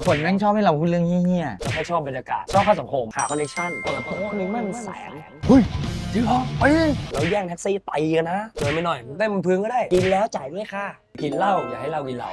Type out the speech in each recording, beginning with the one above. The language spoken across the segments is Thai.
คนแม่งชอบให้เราพูดเรื่องเฮี้ยเราแค่ชอบบรรยากาศชอบเข้าสังคมหาคอนเนคชั่นเปิดโต๊ะนึงแม่งแสงเฮ้ยจริงเหรอไปเราแย่งแท็กซี่ตีกันนะเดินไปหน่อยเต้นบนพื้นก็ได้กินแล้วจ่ายด้วยค่ะกินเหล้าอย่าให้เรากินเหล้า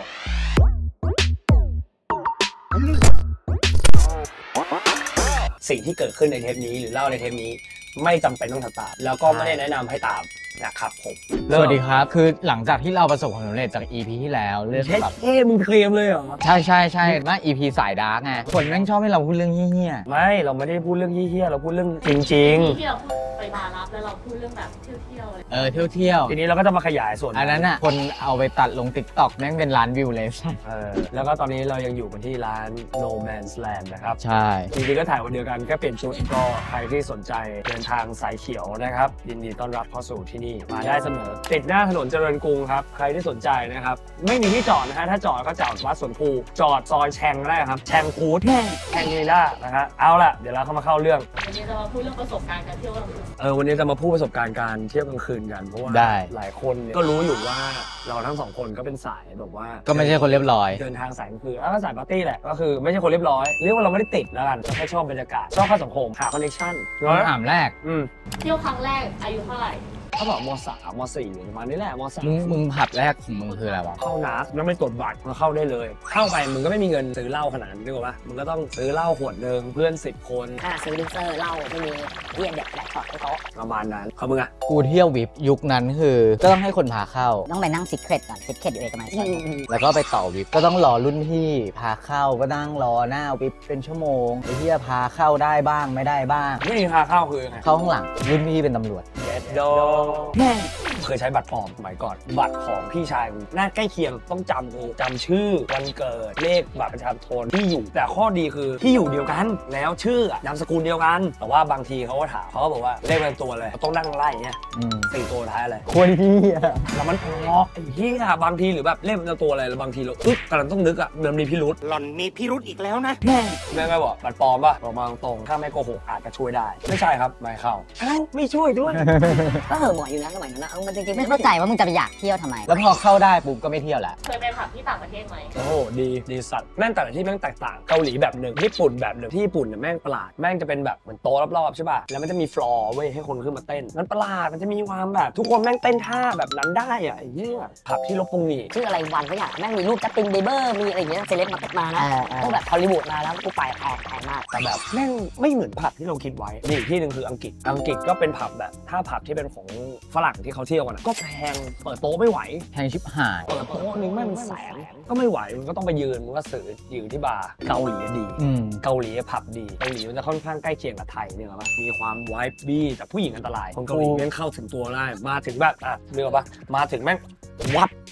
สิ่งที่เกิดขึ้นในเทปนี้หรือเล่าในเทปนี้ไม่จำเป็นต้องทำตามแล้วก็ไม่ได้แนะนำให้ตามนะครับผมสวัสดีครับคือหลังจากที่เราประสบความสำเร็จจาก EP ที่แล้วเรื่องแบบมึงเคลมเลยเหรอใช่ว่า EP สายดาร์กไงคนแม่งชอบให้เราพูดเรื่องเฮี้ยไม่เราไม่ได้พูดเรื่องเฮี้ยเราพูดเรื่องจริงที่เราพูดไปมารับแล้วเราพูดเรื่องแบบเที่ยวเที่ยวทีนี้เราก็จะมาขยายส่วนอันนั้นอ่ะคนเอาไปตัดลง TikTok แม่งเป็นล้านวิวเลยแล้วก็ตอนนี้เรายังอยู่กันที่ร้าน No Man's Land นะครับใช่จริงๆก็ถ่ายวันเดียวกันแค่เปลี่ยนชุดก็ใครที่สนใจเดินทางสายเขียวนะครับยินดีต้อนรับเข้าสู่ที่นี่มาได้เสมอติดหน้าถนนเจริญกรุงครับใครที่สนใจนะครับไม่มีที่จอดนะฮะถ้าจอดก็จอดวัดสวนภูจอดซอยแชงได้ครับแชงฟูดแชงนีล่านะฮะเอาล่ะเดี๋ยวเราเข้ามาเข้าเรื่องวันนี้จะมาพูดเรื่องประสบการณ์การเที่ยวกลางคืนวันนี้จะมาพูดประสบการณ์การเที่ยวกลางคืนกันเพราะว่าหลายคนเนี่ยก็รู้อยู่ว่าเราทั้งสองคนก็เป็นสายแบบว่าก็ไม่ใช่คนเรียบร้อยเดินทางสายคือก็สายปาร์ตี้แหละก็คือไม่ใช่คนเรียบร้อยเรียกว่าเราไม่ได้ติดแล้วกันแค่ชอบบรรยากาศชอบเข้าสังคมหาคอนเนคชั่นถามแรกเที่ยวครั้งแรกอายุเท่าไหร่เขาบอกม.3 ม.4 ประมาณนี้แหละม.3 มึงผับแรกของมึงคืออะไรวะเข้านัดแล้วไม่ตรวจบัตรมาเข้าได้เลยเข้าไปมึงก็ไม่มีเงินซื้อเหล้าขนาดนั้นนึกว่ามึงก็ต้องซื้อเหล้าขวดนึงเพื่อน10 คนซื้อลิเซอร์เหล้าไม่มีเรียนแดกช็อตให้เขาประมาณนั้นเขามึงอะกูเที่ยววิปยุคนั้นคือก็ต้องให้คนพาเข้าต้องไปนั่งซิกเครตก่อนซิกเครตอยู่เอกมัยแล้วก็ไปต่อวิปก็ต้องรอรุ่นพี่พาเข้าก็นั่งรอหน้าวิปเป็นชั่วโมงไอ้ที่จะพาเข้าได้บ้างไม่ได้บ้างไม่มีพาเข้าคือไงเข้าข้างหลังรุ่นพี่เป็นตำรวจเด็ดโดเคยใช้บัตรปลอมสมัยก่อนบัตรของพี่ชายหน้าใกล้เคียงต้องจำชื่อวันเกิดเลขบัตรประชาชนที่อยู่แต่ข้อดีคือที่อยู่เดียวกันแล้วชื่อนามสกุลเดียวกันแต่ว่าบางทีเขาก็ถามเขาก็บอกว่าเลขเป็นตัวเลยต้องนั่งไล่เนี่ย4 ตัวท้ายอะไรควรที่แล้วมันงอกไอ้เหี้ยบางทีหรือแบบเลขเป็นตัวอะไรแล้วบางทีเรากำลังต้องนึกอ่ะมันมีพิรุธหล่อนมีพิรุธอีกแล้วนะแม่ก็บอกบัตรปลอมป่ะบอกมาตรงถ้าไม่โกหกอาจจะช่วยได้ไม่ใช่ครับไม่เข้าไม่ช่วยด้วยก็เหอะหมออยู่นะสมัยนั้นนะมันจริงๆไม่เข้าใจว่ามึงจะไปอยากเที่ยวทำไมแล้วพอเข้าได้ปุ๊บก็ไม่เที่ยวแหละเคยไปผับที่ต่างประเทศไหมโอ้ดีสัตว์แม่งแต่ละที่แม่งแตกต่างเกาหลีแบบหนึ่งญี่ปุ่นแบบหนึ่งที่ญี่ปุ่นเนี่ยแม่งประหลาดแม่งจะเป็นแบบเหมือนโต๊ะรอบๆใช่ป่ะแล้วมันจะมีฟลอร์เว้ยให้คนขึ้นมาเต้นมันประหลาดมันจะมีความแบบทุกคนแม่งเต้นท่าแบบนั้นได้อะไอ้เหี้ยผับที่ลบปุงนี่ชื่ออะไรวันก็อย่างแม่งมีรูปจัสตินบีเบอร์มีอะไรอย่างเงี้ยเซเลบมานะพวกแบบฮอลลีวูดมาแล้วกูไปแพงมากแต่แบบแม่งไม่เหมือนผับที่เราคิดไว้นี่ที่หนึ่งคืออังกฤษก็เป็นผับแบบถ้าผับที่เป็นของฝรั่งที่เขาเที่ยวกันก็แพงเปิดโต๊ะไม่ไหวแพงชิบหายเปิดโต๊ะนึงแม่งแสนก็ไม่ไหวมันก็ต้องไปยืนมันก็สื่อยืนที่บาร์เกาหลีดีเกาหลีผับดีเกาหลีมันจะค่อนข้างใกล้เคียงกับไทยเนี่ยหรอปะมีความไวท์บี้แต่ผู้หญิงอันตรายคนเกาหลีแม่งเข้าถึงตัวได้มาถึงแบบเนื้อปะมาถึงแม่งวัด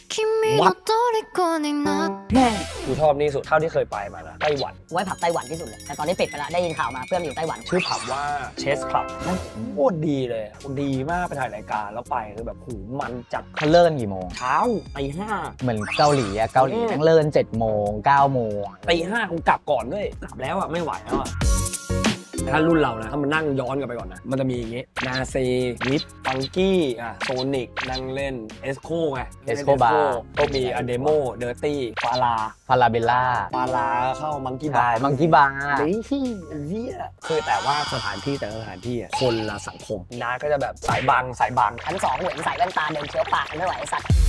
กูชอบนี่สุดเท่าที่เคยไปมานะไต้หวันไว้ผับไต้หวันที่สุดเลยแต่ตอนนี้ปิดไปแล้วได้ยินข่าวมาเพื่อนอยู่ไต้หวันชื่อผับว่าเชสคลับนั่นโคตรดีเลยดีมากไปถ่ายรายการแล้วไปคือแบบหูมันจัดเขาเลิกกี่โมงเช้าตี 5 เหมือนเกาหลีนั่งเลิก7 โมง9 โมงตี 5กูกลับก่อนด้วยกลับแล้วไม่ไหวแล้วถ้ารุ่นเรานะถ้ามันนั่งย้อนกันไปก่อนนะมันจะมีอย่างงี้นาเซวิปฟังกี้โซนิกนั่งเล่นเอสโคไงเอสโคบาร์ก็มีอเดโมเดอร์ตี้ฟาลาเบลล่าเข้ามังกี้บาร์นี่เหี้ยคือแต่ว่าสถานที่แต่ละสถานที่คนละสังคมนาก็จะแบบสายบังชั้น 2เหมือนใส่แว่นตาเดินเชื้อปากไม่ไหวสัตว์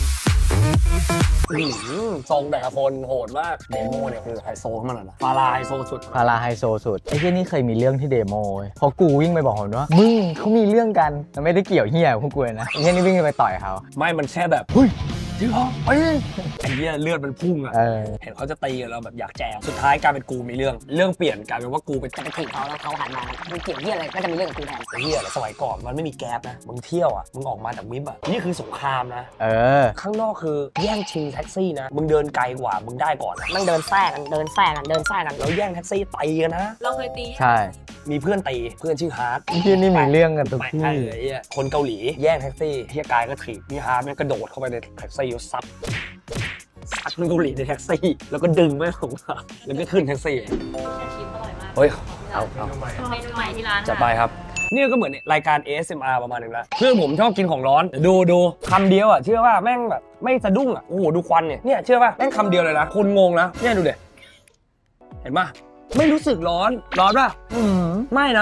ทรงแต่ละคนโหดมากเดโมเนี่ยคือไฮโซมันน่ะฟาราไฮโซสุดไอ้ที่นี่เคยมีเรื่องที่เดโมพอกูวิ่งไปบอกเขาว่ามึงเขามีเรื่องกันมันไม่ได้เกี่ยวเหี้ยพวกกูนะไอ้ที่นี่วิ่งไปต่อยเขาไม่มันแค่แบบเฮ้ยจริงเหรอไอ้เหี้ยเลือดมันพุ่งเห็นเขาจะตีกันเราแบบอยากแจมสุดท้ายกลายเป็นกูมีเรื่องเปลี่ยนกลายเป็นว่ากูไปจะไปถีบเขาแล้วเขาหันมามึงเกี่ยวเหี้ยอะไรก็จะมีเรื่องกับกูแทนเหี้ยสมัยก่อนมันไม่มีแก๊ปนะมึงเที่ยวมึงออกมาจากวิปนี่คือสงครามนะข้างนอกคือแย่งชิงแท็กซี่นะมึงเดินไกลกว่ามึงได้ก่อนมันเดินแทรกกันแล้วแย่งแท็กซี่ตีกันนะเราเคยตีใช่มีเพื่อนตีเพื่อนชื่อฮาร์ดที่นี่มีเรื่องกันทุกที่คนเกาหลีแย่งแท็กซี่เฮียกายก็ถีบพี่ฮาร์ดมันกระโดดเข้าไปในแท็กซี่ซัดคนเกาหลีในแท็กซี่แล้วก็ดึงไม่ลงมาแล้วก็ขึ้นแท็กซี่เฮ้ยเอาเมนูใหม่ที่ร้านจะไปครับนี่ก็เหมือนรายการ ASMR ประมาณนึงแล้วเพื่อนผมชอบกินของร้อนดูคำเดียวเชื่อว่าแม่งแบบไม่สะดุ้งโอ้โหดูควันเนี่ยเชื่อป่ะแม่งคำเดียวเลยนะคุณงงนะเนี่ยดูเด็เห็นปะไม่รู้สึกร้อนป่ะไม่นะ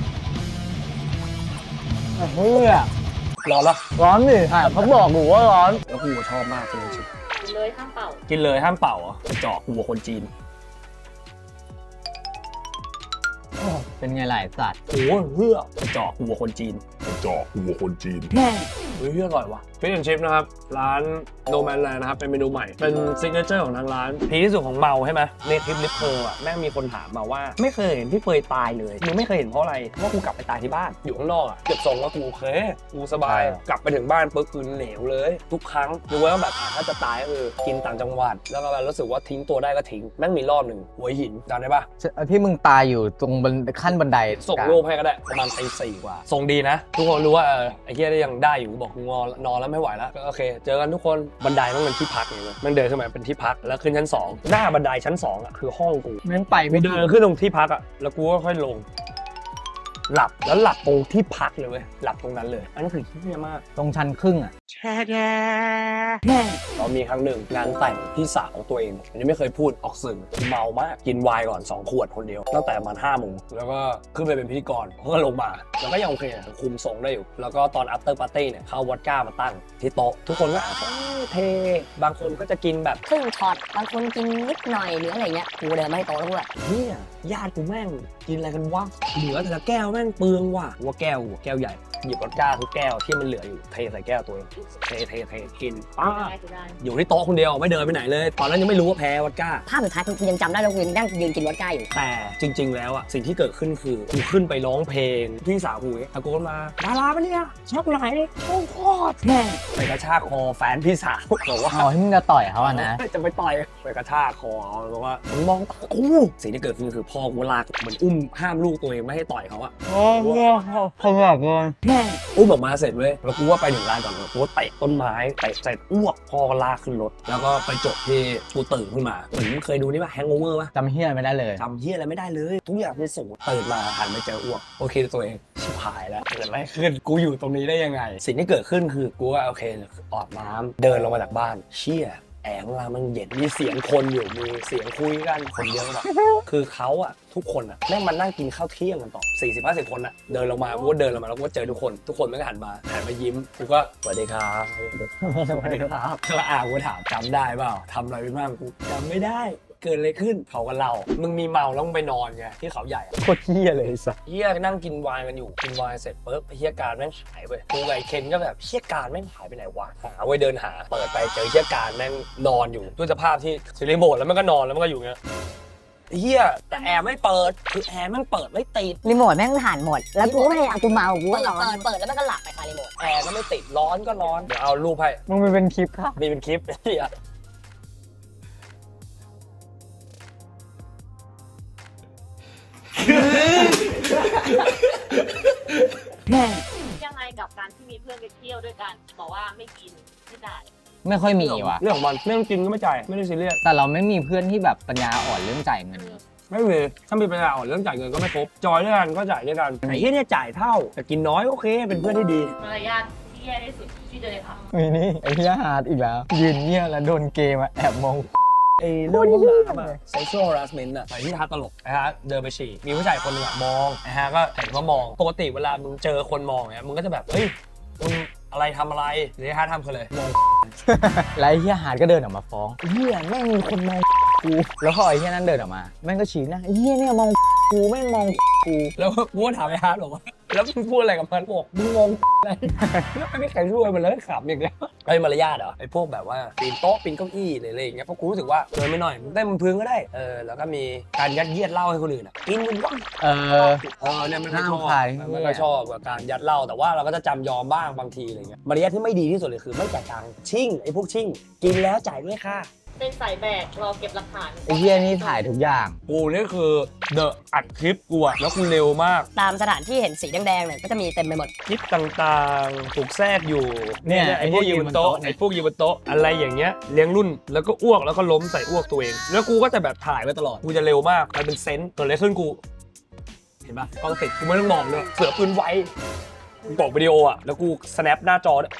เฮ้ยร้อนปะร้อนดิเขาบอกกูว่าร้อนแล้วกูชอบมากเลยชิกินเลยห้ามเป่ากินเลยห้ามเป่าเหรอไปเจาะหัวคนจีนเป็นไงหลายสัตว์โอ้เฮือไปเจาะหัวคนจีนเจาะหัวคนจีนเฮ้ยอร่อยว่ะฟิชแอนด์ชิพนะครับร้านโนแมนแลนด์นะครับเป็นเมนูใหม่เป็นซิกเนเจอร์ของทางร้านพีคที่สุดของเมาใช่ไหมในคลิปลิปเพอร์อ่ะแม่งมีคนถามมาว่าไม่เคยเห็นพี่เฟยตายเลยมึงไม่เคยเห็นเพราะอะไรเพราะว่ากูกลับไปตายที่บ้านอยู่ข้างนอกอ่ะเก็บทรงว่ากูโอเคกูสบายกลับไปถึงบ้านปุ๊บคือเหลวเลย ทุกครั้งดูว่าแบบถ้าจะตายก็คือกินต่างจังหวัดแล้วก็แบบรู้สึกว่าทิ้งตัวได้ก็ทิ้งแม่งมีรอบหนึ่งหัวหินจำได้ปะที่มึงตายอยู่ตรงบนขั้นบันไดส่งรูปให้ก็ได้ประมาณตีสี่กว่าส่งดีนะทุกคนรู้ว่าไอ้เหี้ยได้ยังได้อยู่บอกงอนอนแล้วไม่ไหวแล้วก็โอเคเจอกันทุกคนบันไดมันเป็นที่พักอย่างเงี้ยมันเดินขึ้นมาเป็นที่พักแล้วขึ้นชั้น2หน้าบันไดชั้น2อ่ะคือห้องกูแม่งไปกูไม่เดินขึ้นตรงที่พักอ่ะแล้วกูก็ค่อยลง หลับแล้วหลับตรงที่พักเลยเว้ยหลับตรงนั้นเลยอันนั้นคือเหี้ยมากตรงชั้นครึ่งอ่ะเรามีครั้งหนึ่งงานแต่งพี่สาวของตัวเองอันนี้ไม่เคยพูดออกสื่อเมามากกินไวน์ก่อน2 ขวดคนเดียวตั้งแต่ประมาณ5 โมงแล้วก็ขึ้นไปเป็นพิธีกรเขาก็ลงมาแล้วก็ยังโอเคคุมทรงได้อยู่แล้วก็ตอน after party เนี่ยเขาวอดก้ามาตั้งที่โต๊ะทุกคนก็เทบางคนก็จะกินแบบครึ่งช็อตบางคนกินนิดหน่อยหรืออะไรเงี้ยกูเดินมาให้โต๊ะแล้วกูแบบเฮียญาติกูแม่งกินอะไรกันวะเหลือแต่ละแก้วแม่งเปลืองว่ะว่าแก้วใหญ่หยิบวอดก้าทุกแก้วที่มันเหลืออยู่เทใส่แก้วตัวเองเทกินป้าได้อยู่ที่โต๊ะคนเดียวไม่เดินไปไหนเลยตอนนั้นยังไม่รู้ว่าแพ้วอดก้าภาพสุดท้ายกูยังจำได้แล้วกูยังนั่งยืนกินวอดก้าอยู่แต่จริง ๆ แล้วอะสิ่งที่เกิดขึ้นคือกูขึ้นไปร้องเพลงพี่สาวกูตะโกนมาดาราปะเนี่ยชอบไหนช่องคลอดแม่งไปกระชากคอแฟนพี่สาวบอกว่าอ๋อที่มึงจะต่อยเขาอะนะจะไปต่อยไปกระชากคอเขาบอกว่ามึงมองตากูสิ่งที่เกิดขึ้นคือพ่อกูลากเหมือนอุ้มห้ามลูกตัวเองไม่ให้ต่อยเขาอะเขาแบบว่าอุ้มออกมาเสร็จเว้ยแล้วกูว่าไปถึงร้านก่อนกูเตะต้นไม้เตะเสร็จอ้วกพ่อก็ลากขึ้นรถแล้วก็ไปจบที่กูตื่นขึ้นมาเหมือนเคยดูนี่ป่ะแฮงโอเวอร์ป่ะจำเฮียไม่ได้เลยจำเฮียอะไรไม่ได้เลยทุกอย่างเป็นสูตรตื่นมาหันไปเจออ้วกโอเคตัวเองชิบหายแล้วเกิดอะไรขึ้นกูอยู่ตรงนี้ได้ยังไง สิ่งที่เกิดขึ้นคือกูว่าโอเคออกน้ำเดินลงมาจากบ้านเชี่ยแอร์ข้างล่างมันเย็นมีเสียงคนอยู่มีเสียงคุยกันคนเยอะมากคือเขาอะทุกคนอะแม่งมานั่งกินข้าวเที่ยงกันต่อ40-50 คนอะเดินลงมากูก็เดินลงมาแล้วกูก็เจอทุกคนไม่ก็หันมายิ้มกูก็สวัสดีครับสวัสดีครับแล้วกูถามจำได้เปล่าทำอะไรไปบ้างกูจำไม่ได้เกิดอะไรขึ้นเขาก็เล่ามึงมีเมาแล้วมึงไปนอนไงที่เขาใหญ่โคตรเฮียเลยสัสเฮียนั่งกินไวน์กันอยู่กินไวน์เสร็จปุ๊บเฮียการแม่งหายไปกูกับไอ้เคนก็แบบเฮียการแม่งหายไปไหนวะหาไว้เดินหาเปิดไปเจอเฮียการแม่งนอนอยู่ด้วยสภาพที่ซีรีโมทแล้วมันก็นอนแล้วมันก็อยู่เงี้ยเฮียแต่แอร์ไม่เปิดคือแอร์แม่งเปิดไม่ติดรีโมทแม่งผ่านหมดแล้วกูก็ไม่ได้เอากูเมากูก็นอนเปิดแล้วมันก็หลับไปคารีโมทแอร์ก็ไม่ติดร้อนก็ร้อนเดี๋ยวเอารูปให้มึงไปเป็นคลิปค่ะมีเป็นคลิปเฮียยังไงกับการที่มีเพื่อนไปเที่ยวด้วยกันบอกว่าไม่กินไม่ได้ไม่ค่อยมีว่ะเรื่องของมันไม่ต้องกินก็ไม่จ่ายไม่ได้ซีเรียสแต่เราไม่มีเพื่อนที่แบบปัญญาอ่อนเรื่องจ่ายเงินไม่มีถ้ามีปัญญาอ่อนเรื่องจ่ายเงินก็ไม่ครบจอยด้วยกันก็จ่ายด้วยกันไอ้เฮียเนี่ยจ่ายเท่าแต่กินน้อยโอเคเป็นเพื่อนที่ดีมารยาทที่แย่ที่สุดที่เจอในผับมีนี่ไอ้เฮียฮาร์ดอีกแล้ว ยืนเงียบแล้วโดนเกมอะแอบมองไอ้เรื่องพวกนั้นอะ sexual harassment อะไปที่ทัศตลกนะฮะเดินไปฉี่มีผู้ชายคนหนึงอะมองนะฮะก็เห็นว่ามองปกติเวลามึงเจอคนมองเนี่ยมึงก็จะแบบเฮ้ยมึงอะไรทำอะไรหรือฮะทำคือเลยมองแล้วไอ้เฮียฮาร์ดก็เดินออกมาฟ้องเฮียแม่งมีคนมองกูแล้วพอไอ้เฮียนั้นเดินออกมาแม่งก็ชี้หน้าเฮียเนี่ยมองกูแม่งมองกูแล้วกูก็ถามไอ้ฮาร์ดบอกว่าแล้วมึงพูดอะไรกับมันบอกมึงงงอะไรแล้วไม่มีใครช่วยมันเลยขำอย่างเดียวไอ้มารยาทเหรอไอ้พวกแบบว่าปีนโต๊ะปีนเก้าอี้หรืออะไรอย่างเงี้ยเพราะกูรู้สึกว่าเดินไม่หน่อยได้มันพื้นก็ได้แล้วก็มีการยัดเยียดเหล้าให้คนอื่นอะกินมึงว่าง เนี่ยไม่ค่อยชอบน่ารำคาญไม่ค่อยชอบกับการยัดเหล้าแต่ว่าเราก็จะจำยอมบ้างบางทีอะไรเงี้ยมารยาทที่ไม่ดีที่สุดเลยคือไม่จ่ายตังค์ชิ่งไอ้พวกชิ่งกินแล้วจ่ายด้วยค่ะเป็นสายแบกรอเก็บหลักฐานไอ้เฮียนี่ถ่ายทุกอย่างกูนี่คือเดอะอัดคลิปกูอะแล้วกูเร็วมากตามสถานที่เห็นสีแดงๆเนี่ยก็จะมีเต็มไปหมดคลิปต่างๆถูกแทรกอยู่เนี่ยไอ้พวกยืนบนโต๊ะไอ้ไอ้พวกยืนบนโต๊ะอะไรอย่างเงี้ยเลี้ยงรุ่นแล้วก็อ้วกแล้วก็ล้มใส่อ้วกตัวเองแล้วกูก็จะแบบถ่ายไว้ตลอดกูจะเร็วมากมันเป็นเซนส์เกิดอะไรขึ้นกูเห็นปะกล้องติดกูไม่ต้องมองเลยเสือปืนไวกูบอกวิดีโออะแล้วกู snap หน้าจอด้วย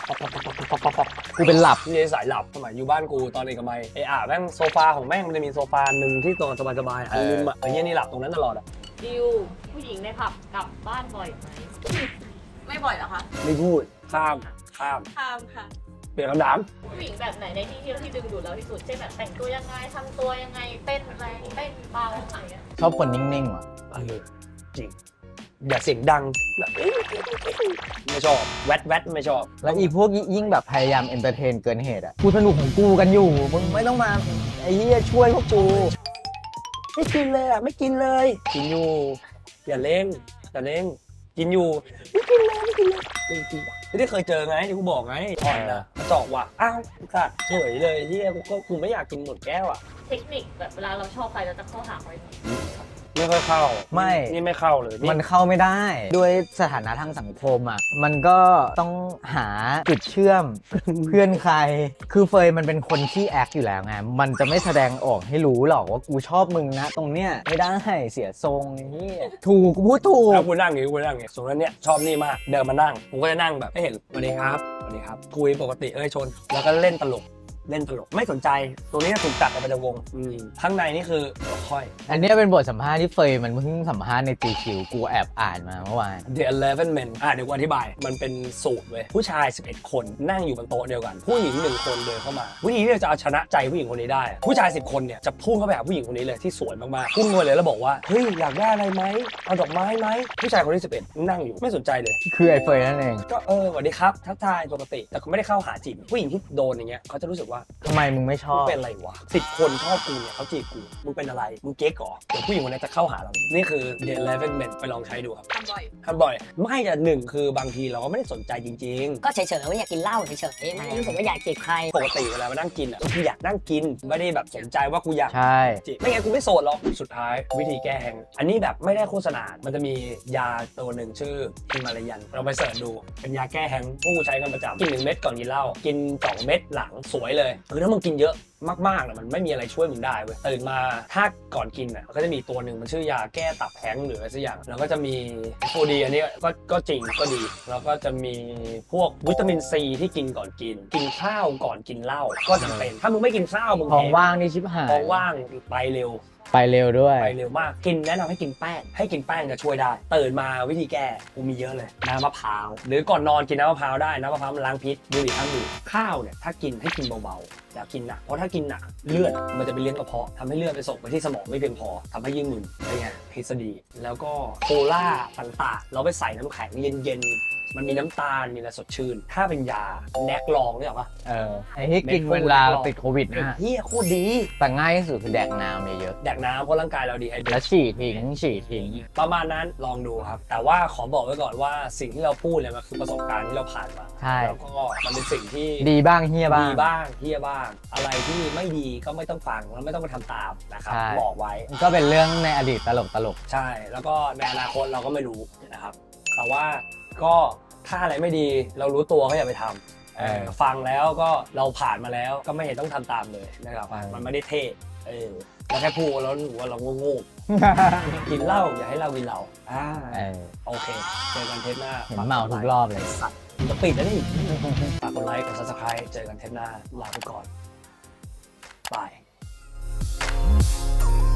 กูเป็นหลับนี่สายหลับสมัยอยู่บ้านกูตอนเอกมัยแม่งโซฟาของแม่งมันจะมีโซฟาหนึ่งที่นอนสบายๆอันนึงอ่ะไอ้เหี้ยนี่หลับตรงนั้นตลอดอ่ะดิวผู้หญิงในผับกลับบ้านบ่อยไหมไม่บ่อยเหรอคะไม่พูดข้ามข้ามค่ะเปลี่ยนคำถามผู้หญิงแบบไหนในที่เที่ยวที่ดึงดูดเราที่สุดเช่นแบบแต่งตัวยังไงทำตัวยังไงเต้นแรงเต้นเบาอะไรเงี้ยชอบคนนิ่งๆว่ะจริงอย่าเสียงดังแบบไม่ชอบแวดไม่ชอบแล้วอีพวกยิ่งแบบพยายามเอนเตอร์เทนเกินเหตุอ่ะกูสนุกของกูกันอยู่มึงไม่ต้องมาไอ้เหี้ยช่วยพวกกูไม่กินเลยอ่ะไม่กินเลยกินอยู่อย่าเล่นกินอยู่ไม่กินเลยไม่กินไม่ได้เคยเจอไงที่กูบอกไงอ่อนนะจอกว่ะอ้าวสัตว์เฉยเลยที่กูไม่อยากกินหมดแก้วอ่ะเทคนิคแบบเวลาเราชอบใครเราจะเข้าหาใครไม่ค่อยเข้าไม่นี่ไม่เข้าเลยมันเข้าไม่ได้ด้วยสถานะทางสังคมอ่ะมันก็ต้องหาจุดเชื่อม เพื่อนใครคือเฟยมันเป็นคนที่แอคอยู่แล้วไงมันจะไม่แสดงออกให้รู้หรอกว่ากูชอบมึงนะตรงเนี้ยไม่ได้เสียทรงนี่ถูกกูพูดถูกแล้วกูนั่งอย่างงี้สมมติเนี่ยชอบนี่มากเดินมานั่งผมก็จะนั่งแบบไม่เห็นสวัสดีครับคุยปกติชนแล้วก็เล่นตลกไม่สนใจตัวนี้ถูกตัดออกไปจากวงข้างในนี่คือค่อยอันนี้เป็นบทสัมภาษณ์ที่เฟยมันเพิ่งสัมภาษณ์ในตีคิวกูแอบอ่านมาเมื่อวาน The 11 Men เดี๋ยวกูอธิบายมันเป็นสูตรเว้ยผู้ชาย11คนนั่งอยู่บนโต๊ะเดียวกันผู้หญิง1คนเดินเข้ามาวิธีที่จะเอาชนะใจผู้หญิงคนนี้ได้ผู้ชาย10คนเนี่ยจะพุ่งเข้าไปหาผู้หญิงคนนี้เลยที่สวยมากๆพุ่งมาเลยแล้วบอกว่าเฮ้ยอยากได้อะไรไหมเอาดอกไม้ไหมผู้ชายคนที่11นั่งอยู่ไม่สนใจเลยคือไอ้เฟยนั่นเองก็สวัสดีครับทักทายปกติแต่เขาไม่ได้เข้าหาจีบผู้หญิงที่โดนอย่างเงี้ยเขาจะรู้สึกว่าทำไมมึงไม่ชอบเป็นอะไรวะ10 คนชอบกูเนี่ยเขาจีบกูมึงเป็นอะไรมึงเก๊กเหรอเดี๋ยวผู้หญิงคนนี้จะเข้าหาเรานี่คือ The 11 Men ไปลองใช้ดูครับทำบ่อยทำบ่อยไม่แต่หนึ่งคือบางทีเราก็ไม่ได้สนใจจริงๆก็เฉยๆว่าอยากกินเหล้าเฉยๆไม่ได้รู้สึกว่าอยากจีบใครปกติเวลามานั่งกินอ่ะกูอยากนั่งกินไม่ได้แบบสนใจว่ากูอยากใช่จีบไม่งั้นกูไม่โสดหรอกสุดท้ายวิธีแก้แห้งอันนี้แบบไม่ได้โฆษณา มันจะมียาตัวหนึ่งชื่อฮิมาลายันเราไปเสิร์ชดูเป็นยาแก้แห้งพวกกูใช้กันประจำกิน1 เม็ดก่อนกินเหล้ากิน2 เม็ดหลังสวยเลยคือถ้ามึงกินเยอะมากๆนะมันไม่มีอะไรช่วยมึงได้เว้ยตื่นมาถ้าก่อนกินอ่ะก็จะมีตัวหนึ่งมันชื่อยาแก้ตับแห้งหรืออะไรสักอย่างแล้วก็จะมีโฟดีอันนี้ก็จริงก็ดีแล้วก็จะมีพวกวิตามินซีที่กินก่อนกินข้าวก่อนกินเหล้าก็จำเป็นถ้ามึงไม่กินข้าวมึงท้องว่างนี่ชิบหายท้องว่างไปเร็วไปเร็วด้วยไปเร็วมากกินแนะนำให้กินแป้งจะช่วยได้ตื่นมาวิธีแก้กูมีเยอะเลยน้ำมะพร้าวหรือก่อนนอนกินน้ำมะพร้าวได้น้ำมะพร้าวมันล้างพิษบุหรี่ข้างดื่มข้าวเนี่ยถ้ากินให้กินเบาๆอย่ากินหนักเพราะถ้ากินหนักเลือดมันจะไปเลี้ยงกระเพาะทำให้เลือดไปส่งไปที่สมองไม่เพียงพอทำให้ยิ่งมึนเป็นไงทฤษฎีแล้วก็โคล่าต่างๆเราไปใส่น้ำแข็งเย็นๆมันมีน้ำตาลมีอะไรสดชื่นถ้าเป็นยาแนกลองเนี่ยหรอปะไอ้ที่กินเวลาติดโควิดนะเฮียโคตรดีแต่ง่ายที่สุดคือแดกน้ำเยอะแดกน้ำเพราะร่างกายเราดีไฮเดรๆแล้วตฉี่ทิ้งประมาณนั้นลองดูครับแต่ว่าขอบอกไว้ก่อนว่าสิ่งที่เราพูดเนี่ยมันคือประสบการณ์ที่เราผ่านมาใช่แล้วก็มันเป็นสิ่งที่ดีบ้างเฮียบ้างดีบ้างเฮียบ้าง อะไรที่ไม่ดีก็ไม่ต้องฟังแล้วไม่ต้องไปทำตามนะครับใช่บอกไว้ก็เป็นเรื่องในอดีตตลกใช่แล้วก็ในอนาคตเราก็ไม่รู้นะครับแต่ว่าก็ถ้าอะไรไม่ดีเรารู้ตัวก็อย่าไปทำฟังแล้วก็เราผ่านมาแล้วก็ไม่เห็นต้องทำตามเลยนะครับมันไม่ได้เท่แล้วแค่พูดแล้วรู้ว่าเราโง่ๆกินเหล้าอย่าให้เรากินเหล้าโอเคเจอกันเทปหน้าเห็นเมาทุกรอบเลยสัตว์จะปิดแล้วนี่ฝากกดไลค์กด subscribe เจอกันเทปหน้าลาไปก่อนบาย